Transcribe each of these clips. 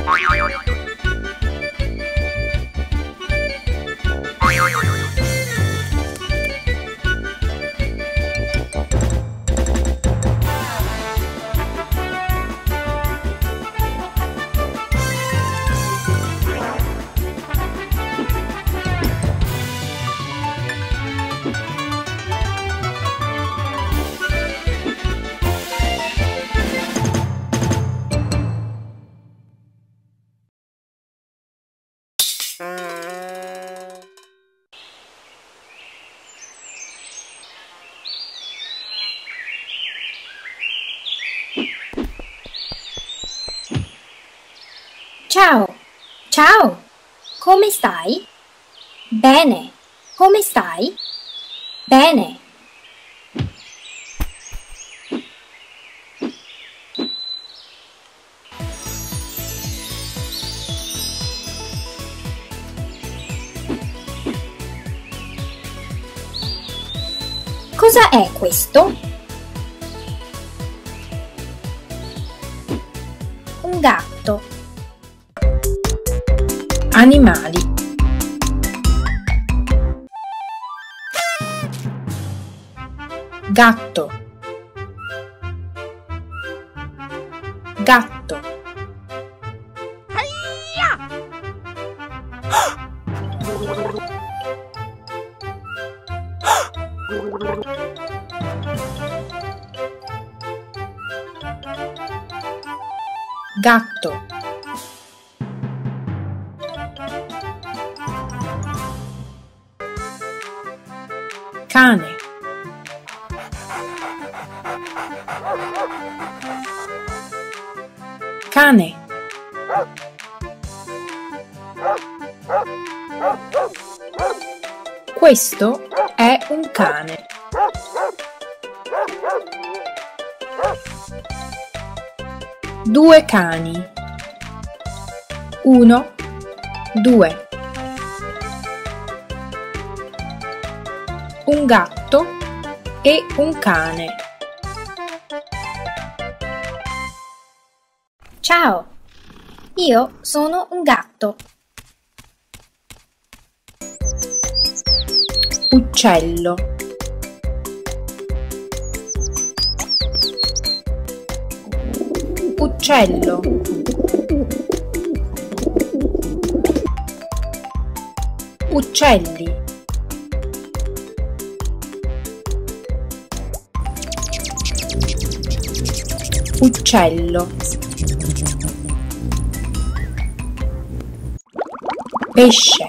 Ciao, ciao, come stai? Bene, come stai? Bene. Cosa è questo? Un gatto. Animali. Gatto. Gatto. Gatto. Cane. Cane. Questo è un cane. Due cani. Uno, due. Un gatto e un cane. Ciao, io sono un gatto. Uccello. Uccello. Uccelli. Uccello. Pesce.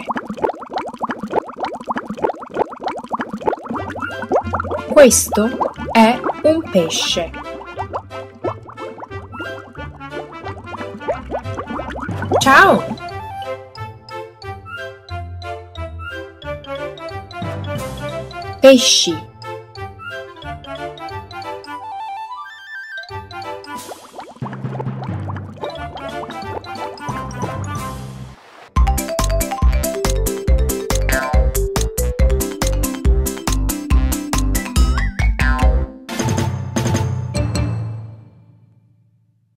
Questo è un pesce. Ciao! Pesci.